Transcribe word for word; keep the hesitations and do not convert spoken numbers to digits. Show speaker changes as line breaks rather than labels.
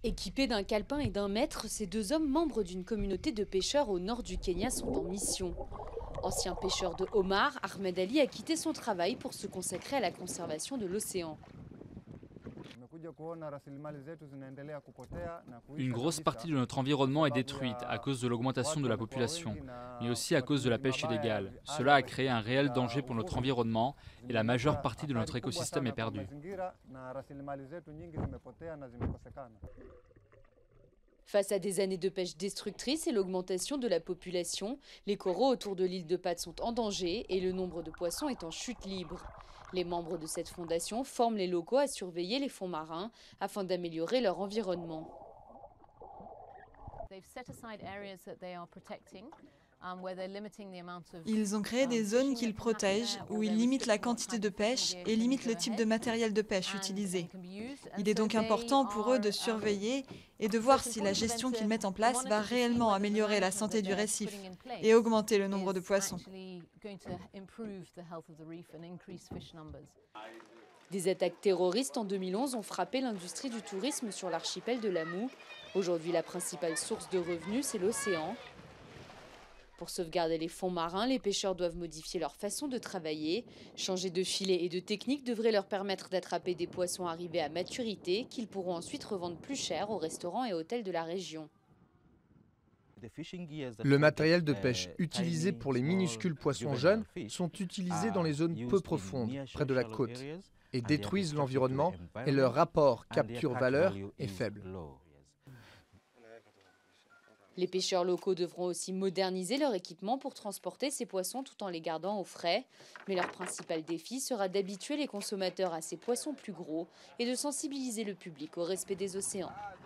Équipés d'un calepin et d'un mètre, ces deux hommes membres d'une communauté de pêcheurs au nord du Kenya sont en mission. Ancien pêcheur de homards, Ahmed Ali a quitté son travail pour se consacrer à la conservation de l'océan.
Une grosse partie de notre environnement est détruite à cause de l'augmentation de la population, mais aussi à cause de la pêche illégale. Cela a créé un réel danger pour notre environnement et la majeure partie de notre écosystème est perdue.
Face à des années de pêche destructrice et l'augmentation de la population, les coraux autour de l'île de Pâtes sont en danger et le nombre de poissons est en chute libre. Les membres de cette fondation forment les locaux à surveiller les fonds marins afin d'améliorer leur environnement.
Ils ont créé des zones qu'ils protègent, où ils limitent la quantité de pêche et limitent le type de matériel de pêche utilisé. Il est donc important pour eux de surveiller et de voir si la gestion qu'ils mettent en place va réellement améliorer la santé du récif et augmenter le nombre de poissons.
Des attaques terroristes en deux mille onze ont frappé l'industrie du tourisme sur l'archipel de Lamu. Aujourd'hui, la principale source de revenus, c'est l'océan. Pour sauvegarder les fonds marins, les pêcheurs doivent modifier leur façon de travailler. Changer de filet et de technique devrait leur permettre d'attraper des poissons arrivés à maturité qu'ils pourront ensuite revendre plus cher aux restaurants et hôtels de la région.
Le matériel de pêche utilisé pour les minuscules poissons jeunes sont utilisés dans les zones peu profondes, près de la côte, et détruisent l'environnement et leur rapport capture-valeur est faible.
Les pêcheurs locaux devront aussi moderniser leur équipement pour transporter ces poissons tout en les gardant au frais. Mais leur principal défi sera d'habituer les consommateurs à ces poissons plus gros et de sensibiliser le public au respect des océans.